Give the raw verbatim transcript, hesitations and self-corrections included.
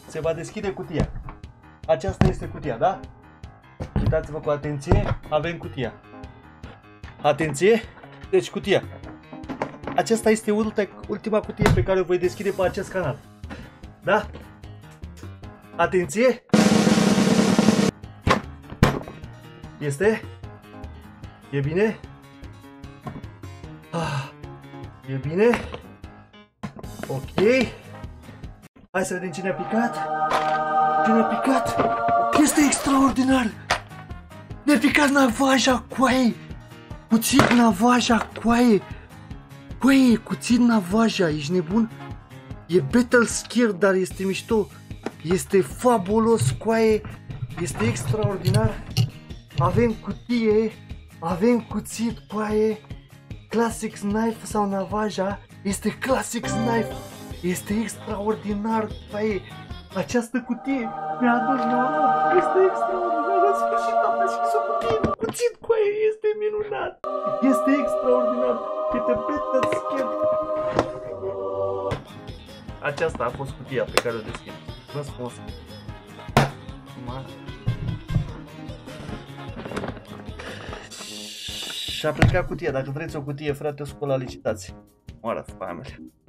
se va deschide cutia. Aceasta este cutia, da? Uitați-vă cu atenție, avem cutia. Atenție, deci cutia. Aceasta este ultima cutie pe care o voi deschide pe acest canal. Da? Atenție! Este? E bine? Ah, e bine? Ok. Hai să vedem cine a picat. Cine a picat? Este extraordinar! Ne-a picat navaja, coaie! Cuțit navaja, coaie! Coaie, cuțit navaja, ești nebun? E battle skill, dar este mișto. Este fabulos, coaie! Este extraordinar! Avem cutie, avem cuțit, coaie! Classic Knife sau navaja este Classic Knife! Este extraordinar, coaie! Această cutie mi-a adus noroc! Este extraordinar! În sfârșit am deschis o cutie! Cuțit, coaie! Este minunat! Este extraordinar! Este battle skill! Aceasta a fost cutia pe care o deschid. Răspuns. Și a plecat cutia. Dacă vreți o cutie, frate, o scol la licitație. Moară, familie.